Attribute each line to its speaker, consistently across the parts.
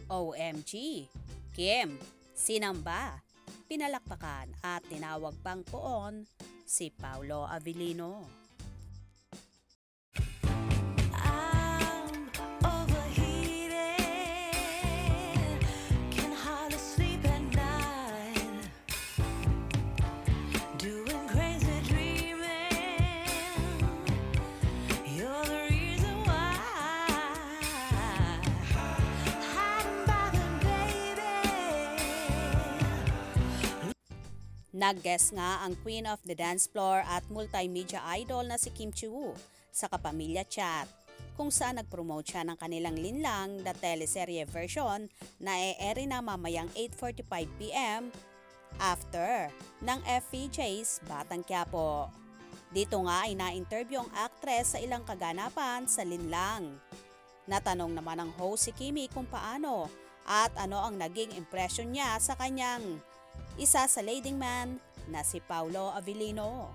Speaker 1: OMG! Kim, sinamba, pinalakpakan at tinawag pang poon si Paolo Avellino. Nag-guest nga ang Queen of the Dance Floor at multimedia idol na si Kim Chiwoo sa Kapamilya Chat, kung saan nag-promote siya ng kanilang linlang na teleserye version na e-airy na mamayang 8:45 PM after ng FVJ's Batang Quiapo. Dito nga ay na-interview ang actress sa ilang kaganapan sa linlang. Natanong naman ng host si Kimi kung paano at ano ang naging impression niya sa kanyang isa sa leading man na si Paolo Avellino.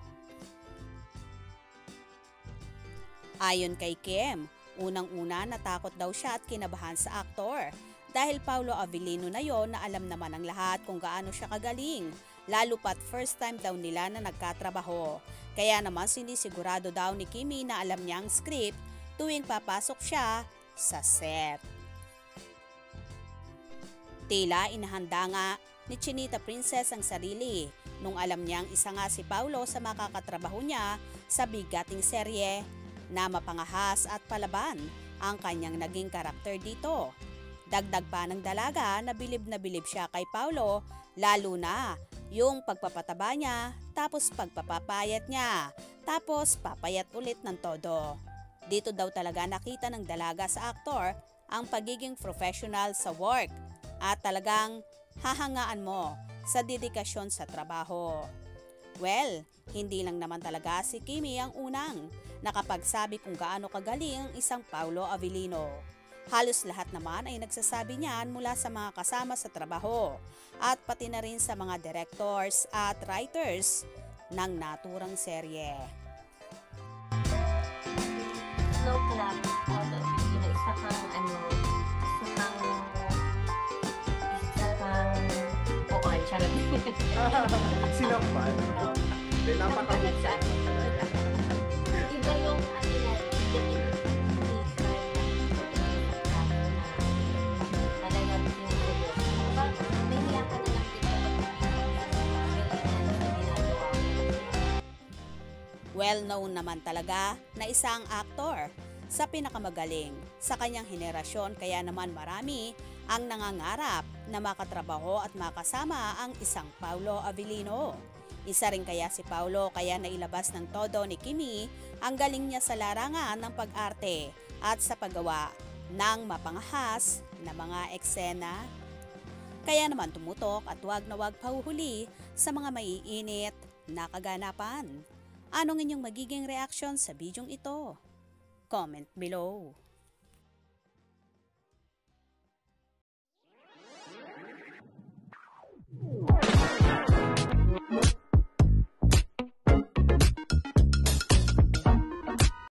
Speaker 1: Ayon kay Kim, unang-una natakot daw siya at kinabahan sa aktor dahil Paolo Avellino na yon na alam naman ng lahat kung gaano siya kagaling, lalo pat first time daw nila na nagkatrabaho. Kaya naman sinisigurado daw ni Kimi na alam niya ang script tuwing papasok siya sa set. Tila inahanda nga ni Chinita Princess ang sarili nung alam niyang isa nga si Paolo sa makakatrabaho niya sa bigating serye na mapangahas at palaban ang kanyang naging karakter dito. Dagdag pa ng dalaga na bilib siya kay Paolo, lalo na yung pagpapataba niya tapos pagpapapayat niya tapos papayat ulit ng todo. Dito daw talaga nakita ng dalaga sa aktor ang pagiging professional sa work at talagang hahangaan mo sa dedikasyon sa trabaho. Well, hindi lang naman talaga si Kimi ang unang nakapagsabi kung gaano kagaling ang isang Paolo Avellino. Halos lahat naman ay nagsasabi niyan mula sa mga kasama sa trabaho at pati na rin sa mga directors at writers ng naturang serye.
Speaker 2: Slow clap, Paolo Avellino, isa kang
Speaker 3: Sinampan? Dahil napakabuksan.
Speaker 2: Iba yung talagang nahiya ka na lang
Speaker 1: Well-known naman talaga na isang aktor sa pinakamagaling sa kanyang henerasyon, kaya naman marami ang nangangarap na makatrabaho at makasama ang isang Paolo Avellino. Isa rin kaya si Paolo kaya nailabas ng todo ni Kimi ang galing niya sa larangan ng pag-arte at sa paggawa ng mapangahas na mga eksena. Kaya naman tumutok at wag na wag pahuhuli sa mga maiinit na kaganapan. Anong inyong magiging reaksyon sa bidyong ito? Comment below.